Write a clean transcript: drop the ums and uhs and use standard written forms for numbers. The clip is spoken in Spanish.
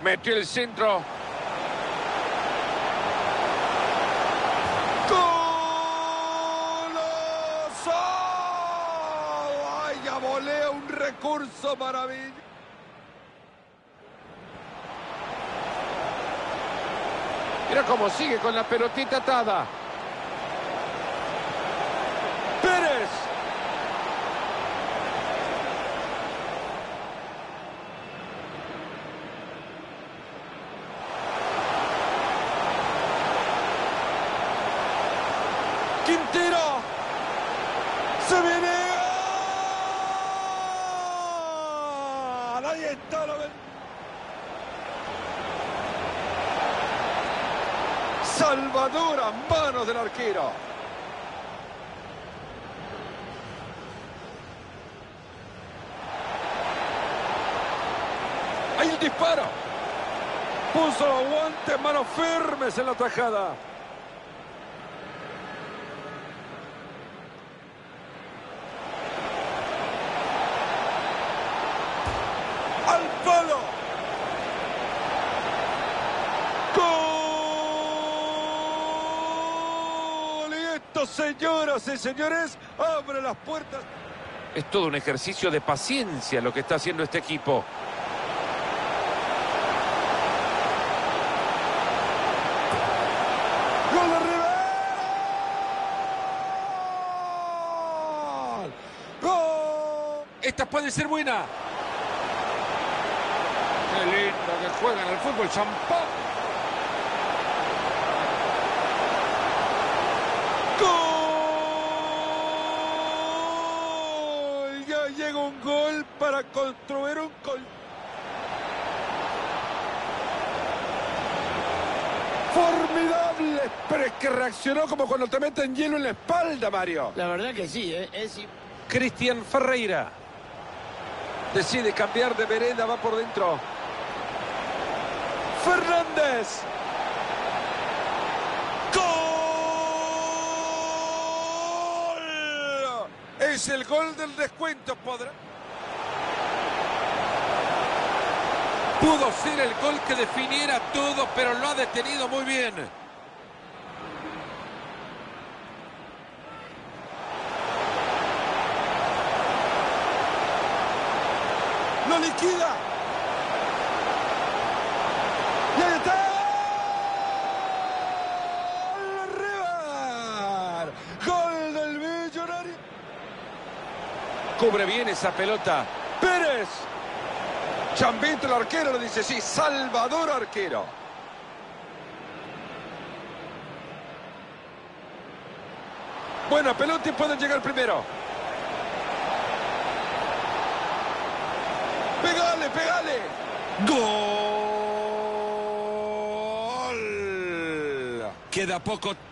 Metió el centro. ¡Golazo! ¡Vaya volea! Un recurso maravilloso. Mira cómo sigue con la pelotita atada. Pérez. Quintero. Se viene. Ahí está la... Salvador a manos del arquero. Ahí el disparo. Puso los guantes, manos firmes en la tajada. Al palo. ¡Gol! Y esto, señoras y señores, abre las puertas. Es todo un ejercicio de paciencia lo que está haciendo este equipo. ¡Gol de Rivera! ¡Gol! Esta puede ser buena. Qué lindo que juegan al fútbol champán. ¡Gol! Ya llega un gol para construir un gol. Formidable, pero es que reaccionó como cuando te meten hielo en la espalda, Mario. La verdad que sí, Cristian Ferreira. Decide cambiar de vereda, va por dentro. Fernández. ¡Gol! Es el gol del descuento, podrá. Pudo ser el gol que definiera todo, pero lo ha detenido muy bien. ¡Lo liquida! ¡Y ahí está! ¡River! ¡Gol del Millonario! Cubre bien esa pelota. ¡Pérez! Chambito el arquero le dice sí, Salvador arquero. Buena pelota y pueden llegar primero. ¡Pegale, pegale! ¡Gol! Queda poco